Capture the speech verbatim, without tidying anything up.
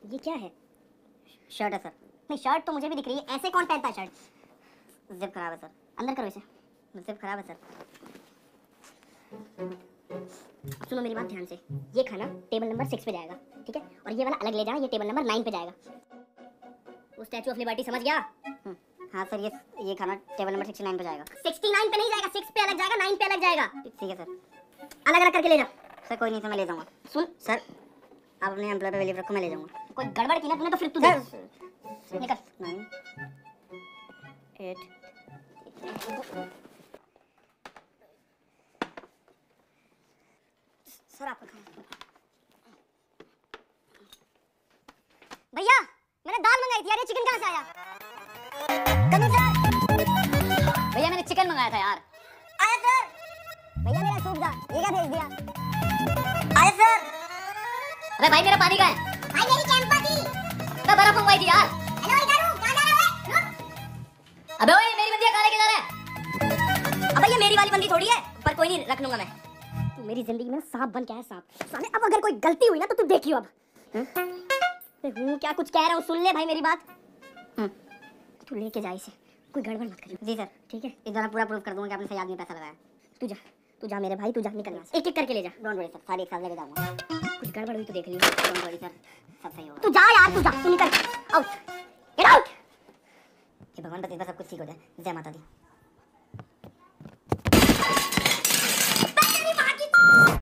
ये क्या है? शर्ट है सर। नहीं, शर्ट तो मुझे भी दिख रही है, ऐसे कौन पहनता है शर्ट? जिप खराब है सर। अंदर करो इसे। जिप खराब है सर। सुनो मेरी बात ध्यान से, ये खाना टेबल नंबर सिक्स पे जाएगा, ठीक है? और ये वाला अलग ले जाना, ये टेबल नंबर नाइन पे जाएगा। वो स्टैचू ऑफ लिबर्टी समझ गया? हाँ सर, ये ये खाना टेबल नंबर सिक्सटी नाइन पे जाएगा। सिक्सटी नाइन पे नहीं जाएगा, सिक्स पे अलग जाएगा, नाइन पे अलग जाएगा। ठीक है सर। अलग अलग करके ले जा। सर कोई नहीं, सर मैं ले जाऊंगा। सुन सर आप अपने एम्प्लॉय पे बिलीव रखो, मैं ले जाऊंगा। कोई गड़बड़ की ना तूने तो फिर तू सर देख। निकल। नाइन एट सर आपका खाना। भैया मैंने दाल मंगाई थी यार, ये चिकन कहाँ से आया? भैया मैंने चिकन मंगाया था यार। आया सर। भैया मेरा सूप था, ये क्या भेज दिया? आया सर। अबे भाई मेरा पानी का है। भाई मेरी कैंपा थी। मैं बर्फ मंगवाई थी यार। हेलो इधर हूं, कहां जा रहा है? रुक। अबे ओए मेरी बंदियां कहां लेके जा रहा है? अब भैया मेरी वाली बंदी थोड़ी है, पर कोई नहीं, रख लूंगा मैं। तू मेरी जिंदगी में सांप बन के आया, सांप। साले अब अगर कोई गलती हुई ना तो तू देखियो अब। हूँ क्या कुछ कह रहा हूँ, सुन ले भाई मेरी बात। तू लेके जा इसे, कोई गड़बड़ मत करियो। जी सर। ठीक है, इस बार पूरा प्रूफ कर दूंगा कि आपने सही आदमी पैसा लगाया। तू जा, तू जा मेरे भाई, तू जा, निकल यहाँ से। एक एक करके ले जा। डोंट वरी सर, सारी एक साथ लेके जाऊंगा। कुछ गड़बड़ हुई तो देख लियो। डोंट वरी सर, सब सही होगा। तू जा यार, तू जा, तू निकल। Out, get out. ये भगवान बस इस बार सब कुछ ठीक हो जाए। जय माता दी।